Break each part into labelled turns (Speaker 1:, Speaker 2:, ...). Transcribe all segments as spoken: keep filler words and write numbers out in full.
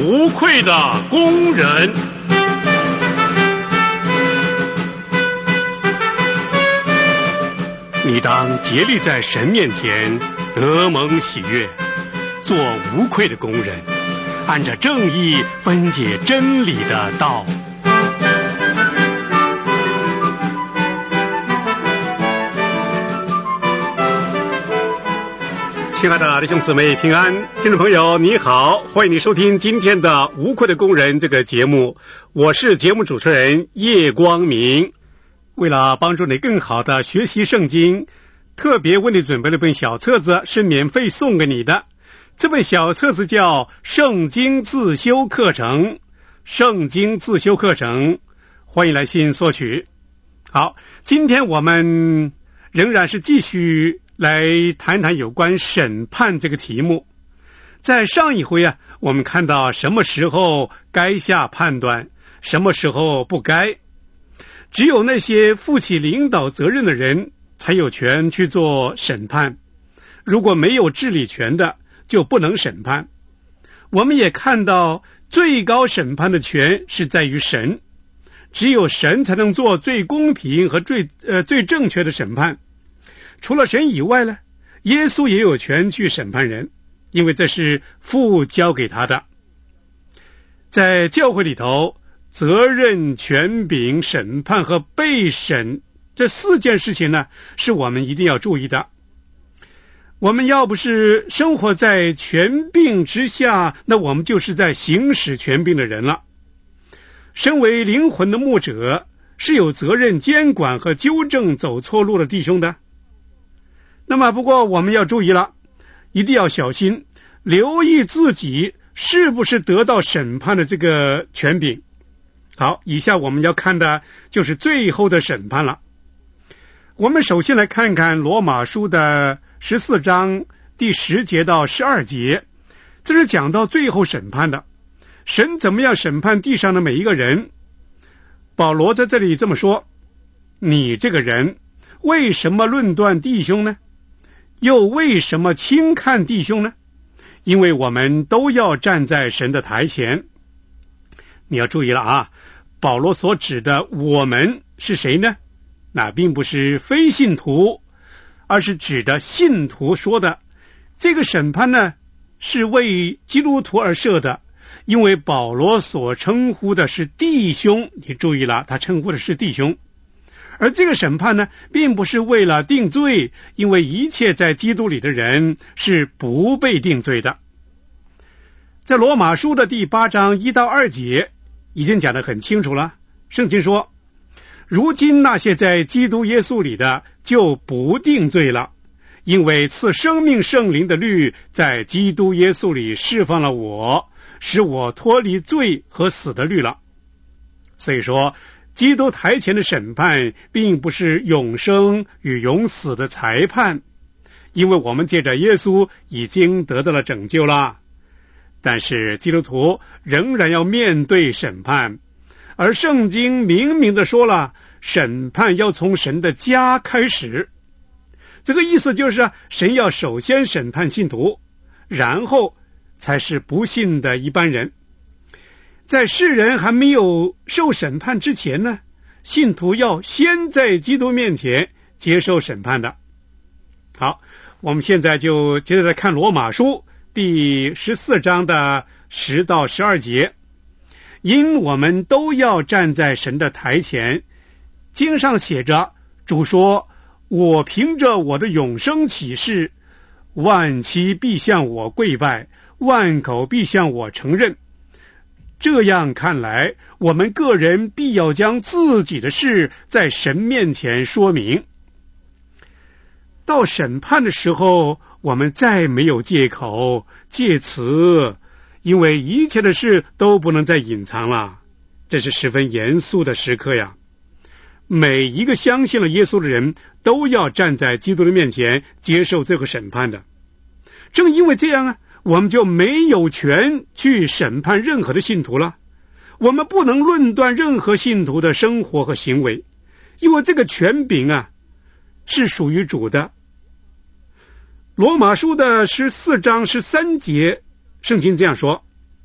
Speaker 1: 无愧的工人。你当竭力在神面前得蒙喜悦，做无愧的工人，按着正义分解真理的道。亲爱的弟兄姊妹平安，听众朋友你好，欢迎你收听今天的无愧的工人这个节目，我是节目主持人叶光明。为了帮助你更好的学习圣经，特别为你准备了本小册子，是免费送给你的。这本小册子叫圣经自修课程，圣经自修课程，欢迎来信索取。好，今天我们仍然是继续来谈谈有关审判这个题目。在上一回啊，我们看到什么时候该下判断，什么时候不该。只有那些负起领导责任的人才有权去做审判，如果没有治理权的就不能审判。我们也看到最高审判的权是在于神，只有神才能做最公平和最呃最正确的审判。除了神以外呢，耶稣也有权去审判人，因为这是父交给他的。在教会里头，责任、权柄、审判和被审这四件事情呢，是我们一定要注意的。我们要不是生活在权柄之下，那我们就是在行使权柄的人了。身为灵魂的牧者，是有责任监管和纠正走错路的弟兄的。那么不过我们要注意了，一定要小心，留意自己是不是得到审判的这个权柄。好，以下我们要看的就是最后的审判了。我们首先来看看罗马书的十四章第十节到十二节，这是讲到最后审判的，神怎么样审判地上的每一个人。保罗在这里这么说：你这个人为什么论断弟兄呢？又为什么轻看弟兄呢？因为我们都要站在神的台前。你要注意了啊，保罗所指的我们是谁呢？那并不是非信徒，而是指的信徒说的。这个审判呢，是为基督徒而设的，因为保罗所称呼的是弟兄，你注意了，他称呼的是弟兄。而这个审判呢，并不是为了定罪，因为一切在基督里的人是不被定罪的。在罗马书的第八章一到二节已经讲得很清楚了。圣经说，如今那些在基督耶稣里的就不定罪了，因为赐生命圣灵的律在基督耶稣里释放了我，使我脱离罪和死的律了。所以说，基督台前的审判并不是永生与永死的裁判，因为我们借着耶稣已经得到了拯救了。但是基督徒仍然要面对审判，而圣经明明的说了，审判要从神的家开始。这个意思就是神要首先审判信徒，然后才是不信的一般人。在世人还没有受审判之前呢，信徒要先在基督面前接受审判的。好，我们现在就接着来看罗马书第十四章的十到十二节。因我们都要站在神的台前，经上写着，主说，我凭着我的永生启示，万膝必向我跪拜，万口必向我承认。这样看来，我们个人必要将自己的事在神面前说明。到审判的时候，我们再没有借口借词，因为一切的事都不能再隐藏了。这是十分严肃的时刻呀！每一个相信了耶稣的人都要站在基督的面前接受这个审判的。正因为这样啊，我们就没有权去审判任何的信徒了。我们不能论断任何信徒的生活和行为，因为这个权柄啊是属于主的。罗马书的十四章十三节，圣经这样说：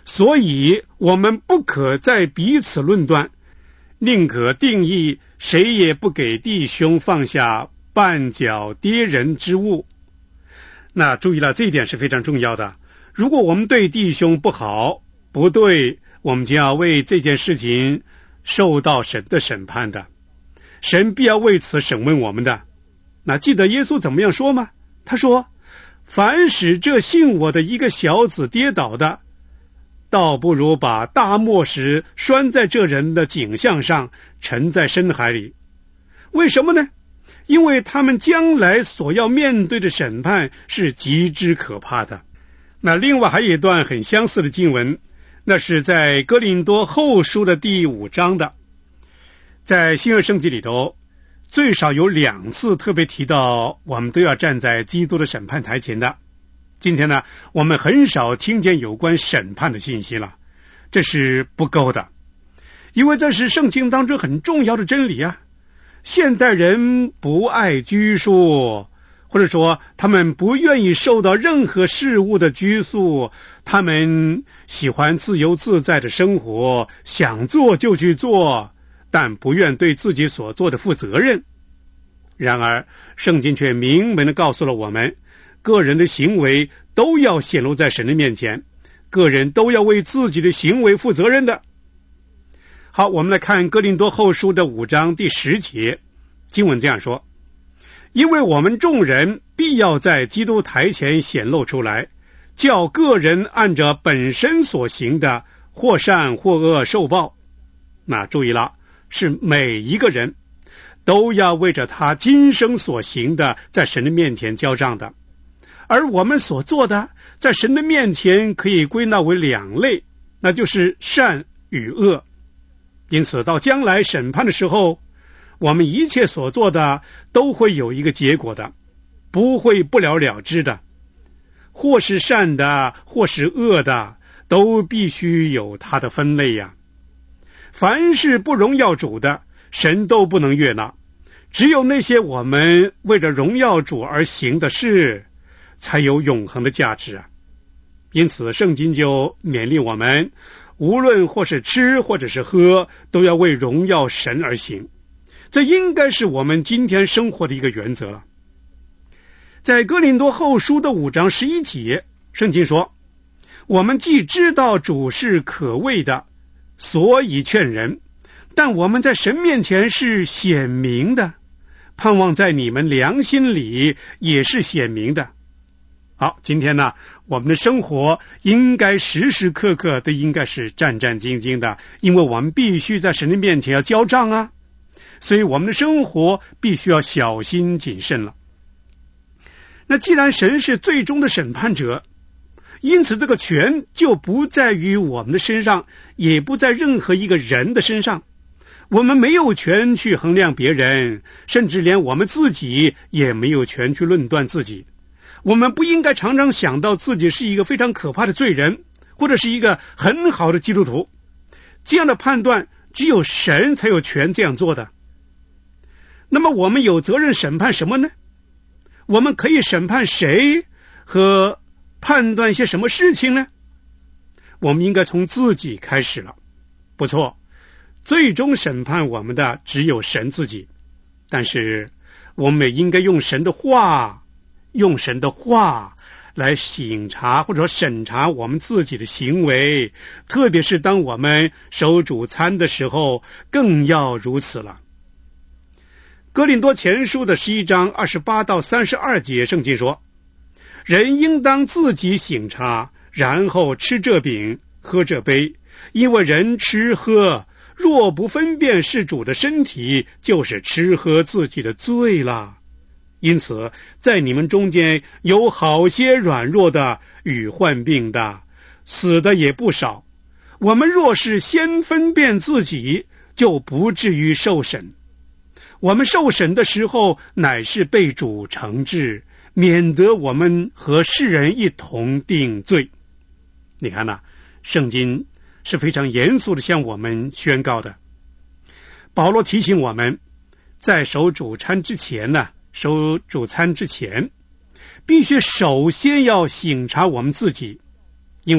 Speaker 1: 所以我们不可再彼此论断，宁可定义谁也不给弟兄放下绊脚跌人之物。那注意了，这一点是非常重要的。如果我们对弟兄不好不对，我们就要为这件事情受到神的审判的，神必要为此审问我们的。那记得耶稣怎么样说吗？他说，凡使这信我的一个小子跌倒的，倒不如把大磨石拴在这人的颈项上，沉在深海里。为什么呢？因为他们将来所要面对的审判是极之可怕的。那另外还有一段很相似的经文，那是在哥林多后书的第五章的。在新约圣经里头，最少有两次特别提到我们都要站在基督的审判台前的。今天呢，我们很少听见有关审判的信息了，这是不够的，因为这是圣经当中很重要的真理啊。现代人不爱拘束，或者说他们不愿意受到任何事物的拘束，他们喜欢自由自在的生活，想做就去做，但不愿对自己所做的负责任。然而圣经却明明地告诉了我们，个人的行为都要显露在神的面前，个人都要为自己的行为负责任的。好，我们来看哥林多后书的五章第十节，经文这样说，因为我们众人必要在基督台前显露出来，叫个人按着本身所行的，或善或恶受报。那注意了，是每一个人都要为着他今生所行的在神的面前交账的。而我们所做的在神的面前可以归纳为两类，那就是善与恶。因此到将来审判的时候，我们一切所做的都会有一个结果的，不会不了了之的。或是善的或是恶的，都必须有它的分类呀。凡是不荣耀主的，神都不能悦纳，只有那些我们为了荣耀主而行的事，才有永恒的价值啊。因此圣经就勉励我们，无论或是吃或者是喝，都要为荣耀神而行。这应该是我们今天生活的一个原则了。在哥林多后书的五章十一节，圣经说，我们既知道主是可畏的，所以劝人，但我们在神面前是显明的，盼望在你们良心里也是显明的。好，今天呢，我们的生活应该时时刻刻都应该是战战兢兢的，因为我们必须在神的面前要交账啊，所以我们的生活必须要小心谨慎了。那既然神是最终的审判者，因此这个权就不在于我们的身上，也不在任何一个人的身上。我们没有权去衡量别人，甚至连我们自己也没有权去论断自己。我们不应该常常想到自己是一个非常可怕的罪人，或者是一个很好的基督徒。这样的判断只有神才有权这样做的。那么我们有责任审判什么呢？我们可以审判谁和判断一些什么事情呢？我们应该从自己开始了。不错，最终审判我们的只有神自己，但是我们也应该用神的话用神的话来省察或者说审查我们自己的行为，特别是当我们守主餐的时候更要如此了。哥林多前书的十一章二十八到三十二节，圣经说，人应当自己省察，然后吃这饼喝这杯，因为人吃喝若不分辨是主的身体，就是吃喝自己的罪了。因此在你们中间有好些软弱的与患病的，死的也不少。我们若是先分辨自己，就不至于受审。我们受审的时候，乃是被主惩治，免得我们和世人一同定罪。你看呐，圣经是非常严肃的向我们宣告的。保罗提醒我们，在守主餐之前呢，守主餐之前，必须首先要省察我们自己，因为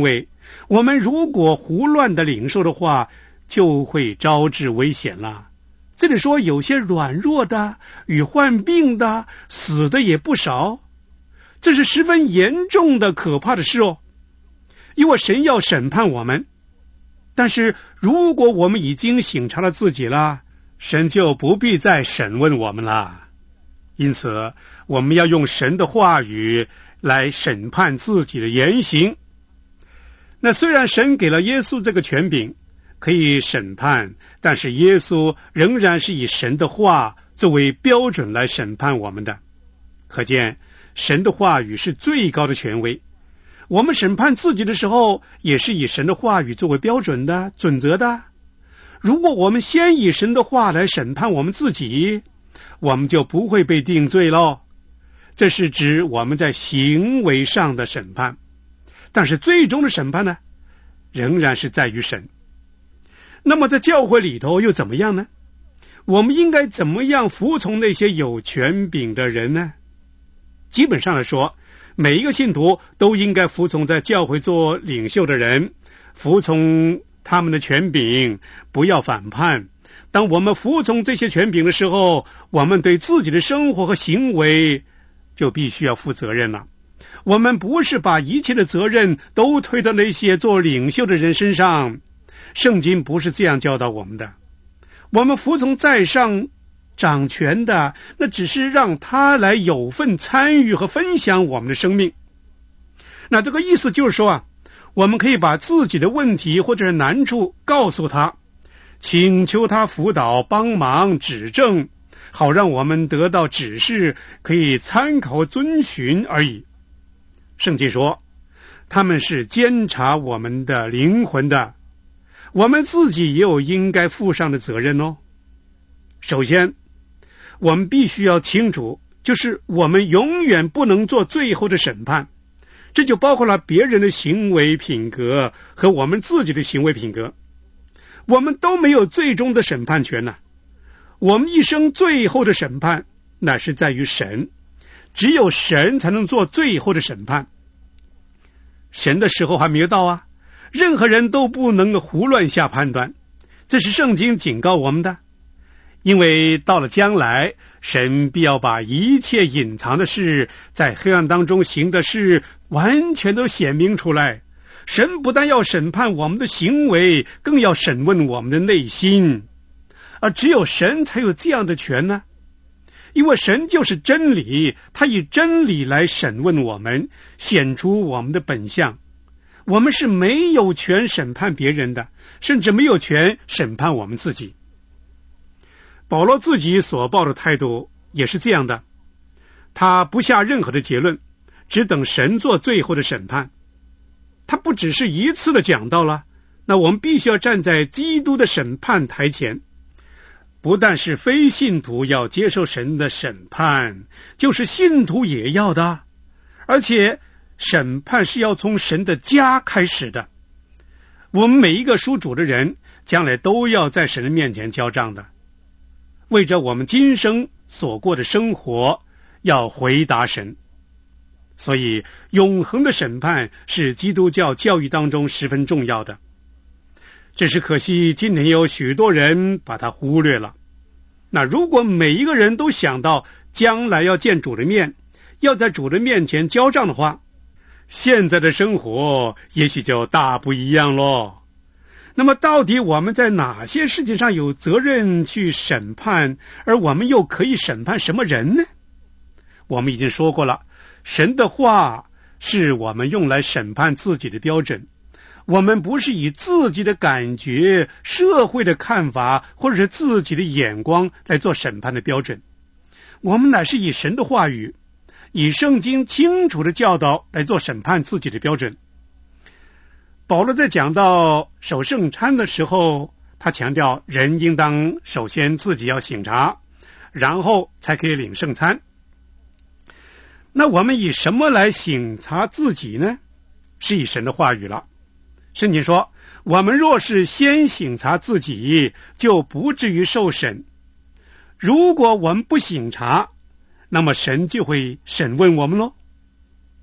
Speaker 1: 我们如果胡乱的领受的话，就会招致危险了。这里说有些软弱的与患病的死的也不少，这是十分严重的可怕的事哦。因为神要审判我们，但是如果我们已经省察了自己了，神就不必再审问我们了。因此我们要用神的话语来审判自己的言行。那虽然神给了耶稣这个权柄可以审判，但是耶稣仍然是以神的话作为标准来审判我们的。可见神的话语是最高的权威，我们审判自己的时候也是以神的话语作为标准的准则的。如果我们先以神的话来审判我们自己，我们就不会被定罪咯。这是指我们在行为上的审判，但是最终的审判呢，仍然是在于神。那么在教会里头又怎么样呢？我们应该怎么样服从那些有权柄的人呢？基本上来说，每一个信徒都应该服从在教会做领袖的人，服从他们的权柄，不要反叛。当我们服从这些权柄的时候，我们对自己的生活和行为就必须要负责任了。我们不是把一切的责任都推到那些做领袖的人身上，圣经不是这样教导我们的。我们服从在上掌权的，那只是让他来有份参与和分享我们的生命。那这个意思就是说啊，我们可以把自己的问题或者是难处告诉他，请求他辅导帮忙指正，好让我们得到指示，可以参考遵循而已。圣经说他们是监察我们的灵魂的，我们自己也有应该负上的责任哦。首先我们必须要清楚，就是我们永远不能做最后的审判，这就包括了别人的行为品格和我们自己的行为品格。我们都没有最终的审判权呢、啊。我们一生最后的审判那是在于神，只有神才能做最后的审判。神的时候还没有到啊，任何人都不能胡乱下判断，这是圣经警告我们的。因为到了将来，神必要把一切隐藏的事，在黑暗当中行的事完全都显明出来。神不但要审判我们的行为，更要审问我们的内心，而只有神才有这样的权呢。因为神就是真理，他以真理来审问我们，显出我们的本相。我们是没有权审判别人的，甚至没有权审判我们自己。保罗自己所抱的态度也是这样的，他不下任何的结论，只等神做最后的审判。他不只是一次的讲到了，那我们必须要站在基督的审判台前。不但是非信徒要接受神的审判，就是信徒也要的，而且审判是要从神的家开始的。我们每一个属主的人将来都要在神的面前交账的，为着我们今生所过的生活要回答神。所以永恒的审判是基督教教育当中十分重要的，只是可惜今天有许多人把它忽略了。那如果每一个人都想到将来要见主的面，要在主的面前交账的话，现在的生活也许就大不一样咯。那么到底我们在哪些事情上有责任去审判，而我们又可以审判什么人呢？我们已经说过了，神的话是我们用来审判自己的标准，我们不是以自己的感觉、社会的看法或者是自己的眼光来做审判的标准，我们乃是以神的话语，以圣经清楚的教导来做审判自己的标准。保罗在讲到守圣餐的时候，他强调人应当首先自己要省察，然后才可以领圣餐。那我们以什么来省察自己呢？是以神的话语了。圣经说，我们若是先省察自己，就不至于受审。如果我们不省察，那么神就会审问我们咯。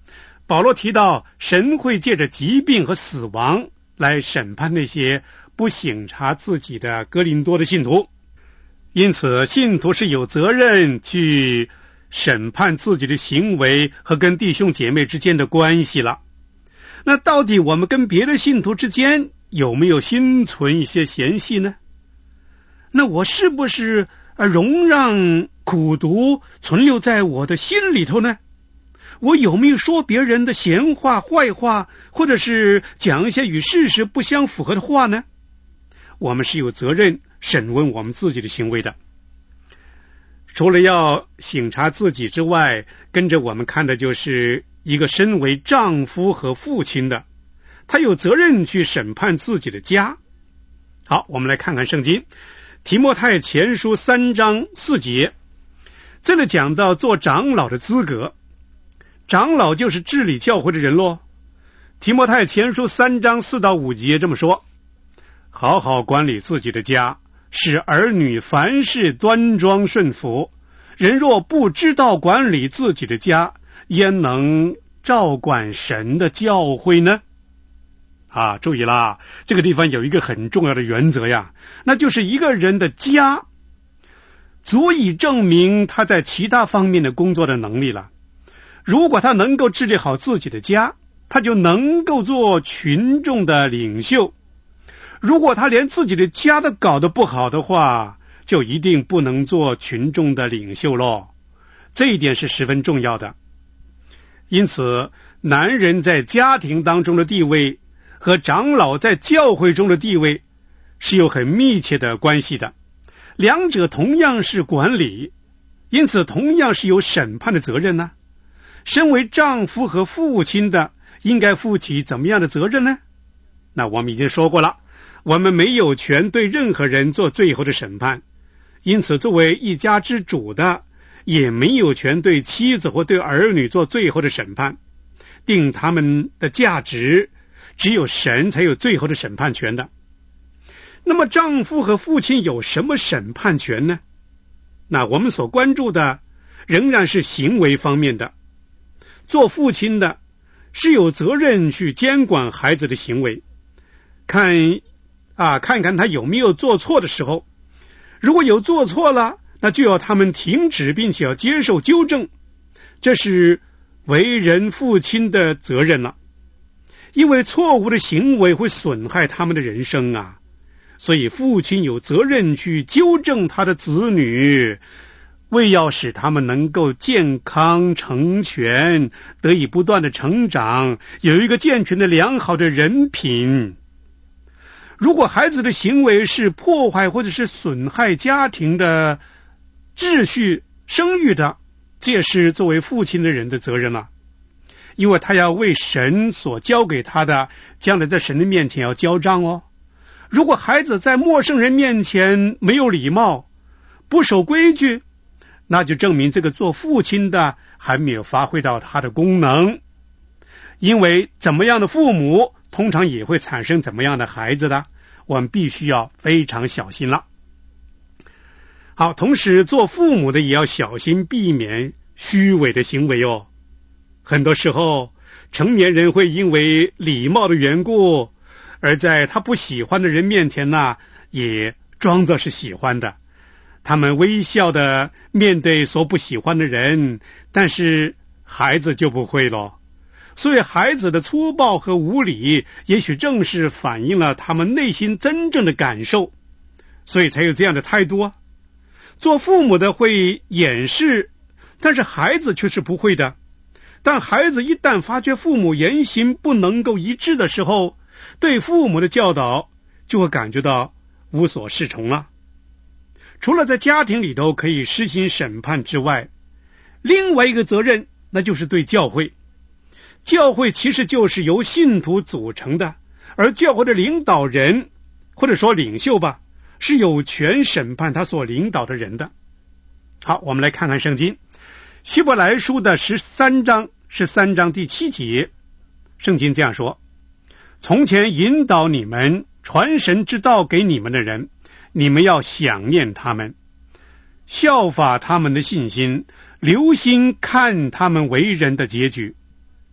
Speaker 1: 保罗提到神会借着疾病和死亡来审判那些不省察自己的哥林多的信徒，因此信徒是有责任去审判自己的行为和跟弟兄姐妹之间的关系了。那到底我们跟别的信徒之间有没有心存一些嫌隙呢？那我是不是容让苦毒存留在我的心里头呢？我有没有说别人的闲话坏话，或者是讲一些与事实不相符合的话呢？我们是有责任审问我们自己的行为的。除了要省察自己之外，跟着我们看的就是一个身为丈夫和父亲的，他有责任去审判自己的家。好，我们来看看圣经提摩太前书三章四节，这里讲到做长老的资格。长老就是治理教会的人咯。提摩太前书三章四到五节这么说：好好管理自己的家，使儿女凡事端庄顺服。人若不知道管理自己的家，焉能照管神的教会呢？啊，注意啦，这个地方有一个很重要的原则呀，那就是一个人的家足以证明他在其他方面的工作的能力了。如果他能够治理好自己的家，他就能够做群众的领袖。如果他连自己的家都搞得不好的话，就一定不能做群众的领袖咯。这一点是十分重要的。因此，男人在家庭当中的地位和长老在教会中的地位是有很密切的关系的。两者同样是管理，因此同样是有审判的责任呢。身为丈夫和父亲的应该负起怎么样的责任呢？那我们已经说过了，我们没有权对任何人做最后的审判，因此作为一家之主的也没有权对妻子或对儿女做最后的审判，定他们的价值只有神才有最后的审判权的。那么丈夫和父亲有什么审判权呢？那我们所关注的仍然是行为方面的。做父亲的是有责任去监管孩子的行为，看啊，看看他有没有做错的时候。如果有做错了，那就要他们停止并且要接受纠正，这是为人父亲的责任了。因为错误的行为会损害他们的人生啊，所以父亲有责任去纠正他的子女，为要使他们能够健康成全，得以不断的成长，有一个健全的良好的人品。如果孩子的行为是破坏或者是损害家庭的秩序声誉的，这也是作为父亲的人的责任了。因为他要为神所交给他的将来在神的面前要交账哦。如果孩子在陌生人面前没有礼貌，不守规矩，那就证明这个做父亲的还没有发挥到他的功能。因为怎么样的父母通常也会产生怎么样的孩子的，我们必须要非常小心了。好，同时做父母的也要小心避免虚伪的行为哦。很多时候成年人会因为礼貌的缘故，而在他不喜欢的人面前呢，也装作是喜欢的。他们微笑的面对所不喜欢的人，但是孩子就不会咯。所以孩子的粗暴和无理，也许正是反映了他们内心真正的感受，所以才有这样的态度啊。做父母的会掩饰，但是孩子却是不会的。但孩子一旦发觉父母言行不能够一致的时候，对父母的教导就会感觉到无所适从了。除了在家庭里头可以施行审判之外，另外一个责任那就是对教会。教会其实就是由信徒组成的，而教会的领导人或者说领袖吧，是有权审判他所领导的人的。好，我们来看看圣经希伯来书的十三章十三章第七节，圣经这样说：从前引导你们传神之道给你们的人，你们要想念他们，效法他们的信心，留心看他们为人的结局。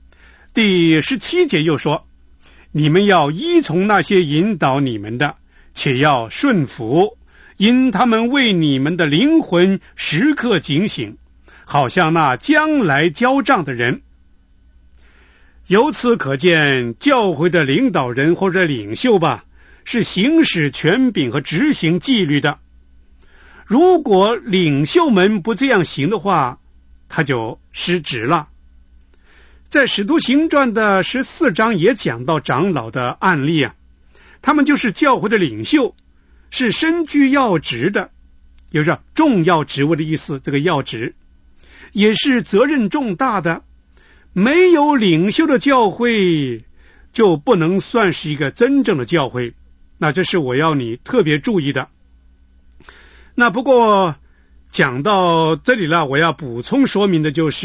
Speaker 1: 第十七节又说，你们要依从那些引导你们的，且要顺服，因他们为你们的灵魂时刻警醒，好像那将来交账的人。由此可见，教会的领导人或者领袖吧，是行使权柄和执行纪律的。如果领袖们不这样行的话，他就失职了。在使徒行传的十四章也讲到长老的案例啊，他们就是教会的领袖，是身居要职的，有着重要职位的意思，这个要职也是责任重大的。没有领袖的教会就不能算是一个真正的教会，那这是我要你特别注意的。那不过讲到这里了，我要补充说明的就是，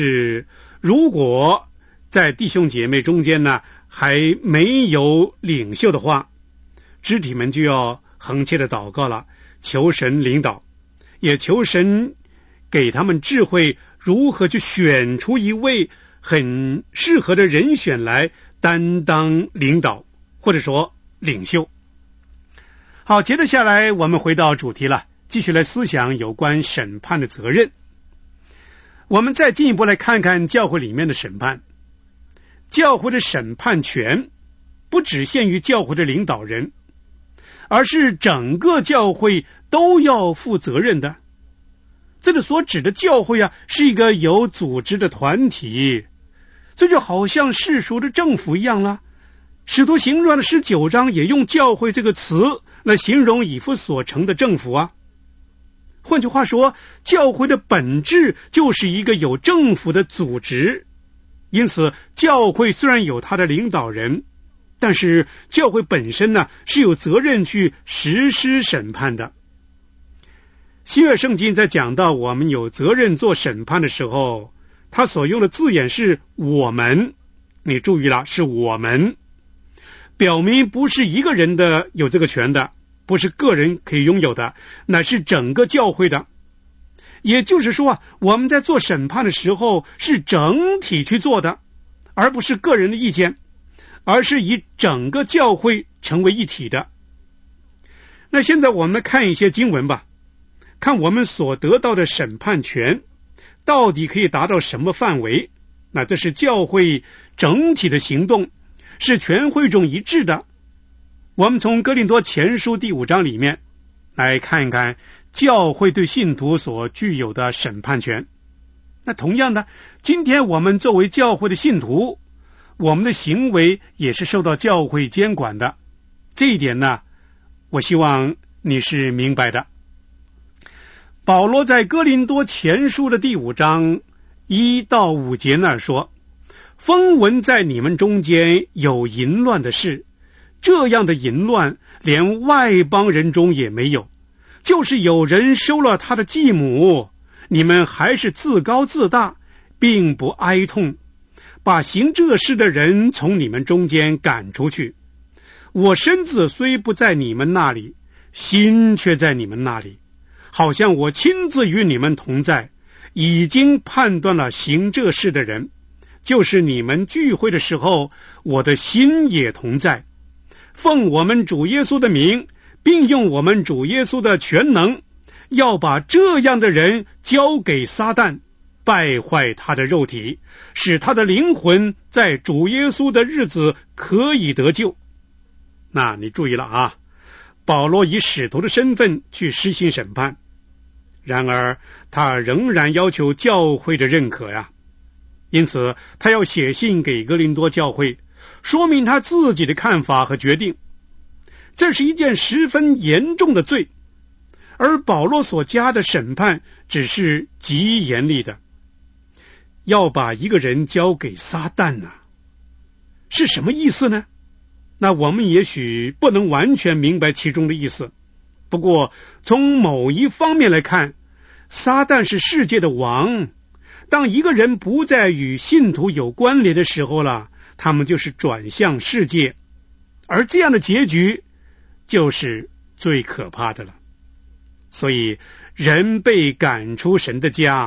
Speaker 1: 如果在弟兄姐妹中间呢还没有领袖的话，肢体们就要恒切的祷告了，求神领导，也求神给他们智慧，如何去选出一位很适合的人选来担当领导，或者说领袖。好，接着下来我们回到主题了，继续来思想有关审判的责任。我们再进一步来看看教会里面的审判。教会的审判权不只限于教会的领导人，而是整个教会都要负责任的。这里所指的教会啊，是一个有组织的团体，这就好像世俗的政府一样了。使徒行传的十九章也用教会这个词来形容以弗所城的政府啊。换句话说，教会的本质就是一个有政府的组织。因此教会虽然有它的领导人，但是教会本身呢是有责任去实施审判的。新约圣经在讲到我们有责任做审判的时候，他所用的字眼是我们，你注意了，是我们，表明不是一个人的有这个权的，不是个人可以拥有的，乃是整个教会的。也就是说啊，我们在做审判的时候是整体去做的，而不是个人的意见，而是以整个教会成为一体的。那现在我们来看一些经文吧，看我们所得到的审判权到底可以达到什么范围。那这是教会整体的行动，是全会众一致的。我们从哥林多前书第五章里面来看一看教会对信徒所具有的审判权。那同样的，今天我们作为教会的信徒，我们的行为也是受到教会监管的，这一点呢，我希望你是明白的。保罗在哥林多前书的第五章一到五节那儿说，风闻在你们中间有淫乱的事，这样的淫乱连外邦人中也没有，就是有人收了他的继母，你们还是自高自大，并不哀痛，把行这事的人从你们中间赶出去。我身子虽不在你们那里，心却在你们那里，好像我亲自与你们同在，已经判断了行这事的人，就是你们聚会的时候，我的心也同在。奉我们主耶稣的名，并用我们主耶稣的全能，要把这样的人交给撒旦，败坏他的肉体，使他的灵魂在主耶稣的日子可以得救。那你注意了啊，保罗以使徒的身份去施行审判，然而他仍然要求教会的认可呀。因此他要写信给哥林多教会，说明他自己的看法和决定。这是一件十分严重的罪，而保罗所加的审判只是极严厉的，要把一个人交给撒旦啊，是什么意思呢？那我们也许不能完全明白其中的意思，不过从某一方面来看，撒旦是世界的王，当一个人不再与信徒有关联的时候了，他们就是转向世界，而这样的结局就是最可怕的了。所以人被赶出神的家，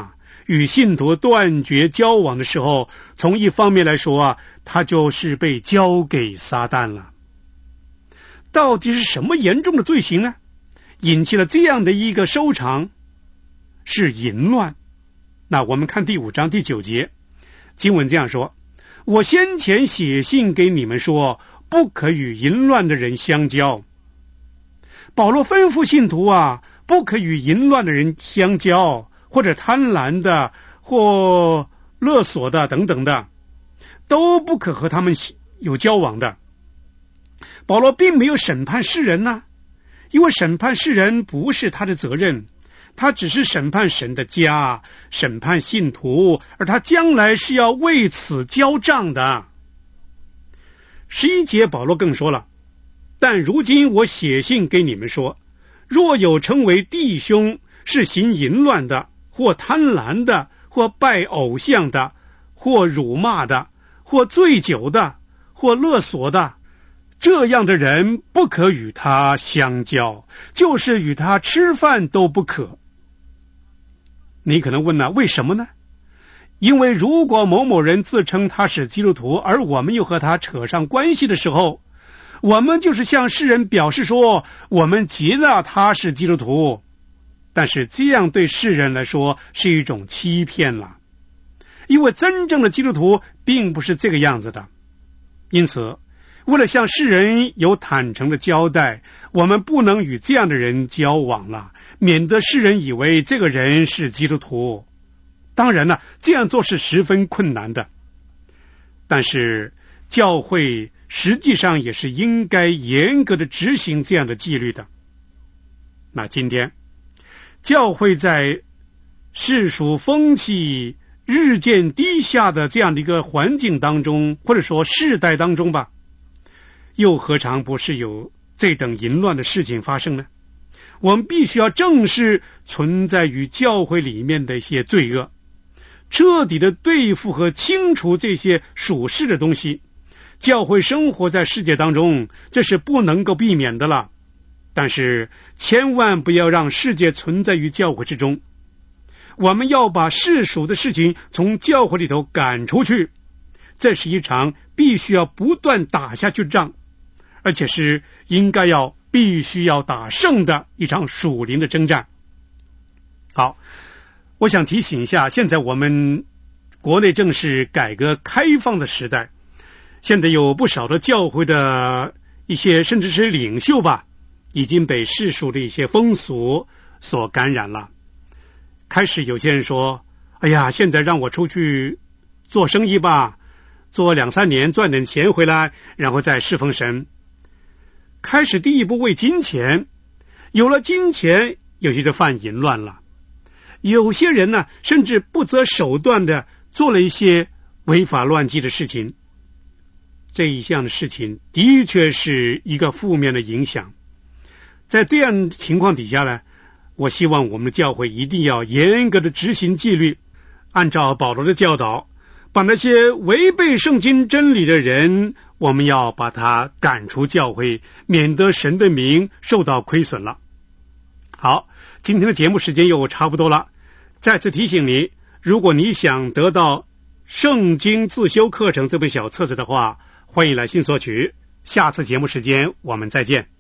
Speaker 1: 与信徒断绝交往的时候，从一方面来说啊，他就是被交给撒旦了。到底是什么严重的罪行呢？引起了这样的一个收场，是淫乱。那我们看第五章第九节，经文这样说：我先前写信给你们说，不可与淫乱的人相交。保罗吩咐信徒啊，不可与淫乱的人相交，或者贪婪的，或勒索的等等的，都不可和他们有交往的。保罗并没有审判世人呢、啊，因为审判世人不是他的责任，他只是审判神的家，审判信徒，而他将来是要为此交账的。十一节保罗更说了：但如今我写信给你们说，若有称为弟兄是行淫乱的，或贪婪的，或拜偶像的，或辱骂的，或醉酒的，或勒索的，这样的人不可与他相交，就是与他吃饭都不可。你可能问了，为什么呢？因为如果某某人自称他是基督徒，而我们又和他扯上关系的时候，我们就是向世人表示说我们接纳他是基督徒，但是这样对世人来说是一种欺骗了，因为真正的基督徒并不是这个样子的。因此为了向世人有坦诚的交代，我们不能与这样的人交往了，免得世人以为这个人是基督徒。当然了，这样做是十分困难的，但是教会实际上也是应该严格的执行这样的纪律的。那今天教会在世俗风气日渐低下的这样的一个环境当中，或者说世代当中吧，又何尝不是有这等淫乱的事情发生呢？我们必须要正视存在于教会里面的一些罪恶，彻底的对付和清除这些属世的东西。教会生活在世界当中，这是不能够避免的了，但是千万不要让世界存在于教会之中。我们要把世俗的事情从教会里头赶出去，这是一场必须要不断打下去的仗，而且是应该要必须要打胜的一场属灵的征战。好，我想提醒一下，现在我们国内正是改革开放的时代，现在有不少的教会的一些甚至是领袖吧，已经被世俗的一些风俗所感染了。开始有些人说，哎呀，现在让我出去做生意吧，做两三年赚点钱回来，然后再侍奉神。开始第一步为金钱，有了金钱，有些就犯淫乱了。有些人呢，甚至不择手段的做了一些违法乱纪的事情。这一项的事情的确是一个负面的影响。在这样的情况底下呢，我希望我们的教会一定要严格的执行纪律，按照保罗的教导，把那些违背圣经真理的人，我们要把他赶出教会，免得神的名受到亏损了。好，今天的节目时间又差不多了，再次提醒你，如果你想得到圣经自修课程这本小册子的话，欢迎来信索取。下次节目时间我们再见。